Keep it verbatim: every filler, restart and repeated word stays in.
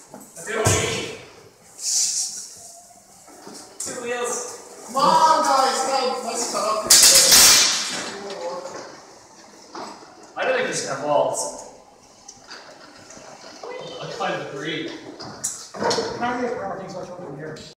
Two wheels. Come on, guys, help! Nice cut. I don't think we should have walls. I kind of agree. How many of our things are from here?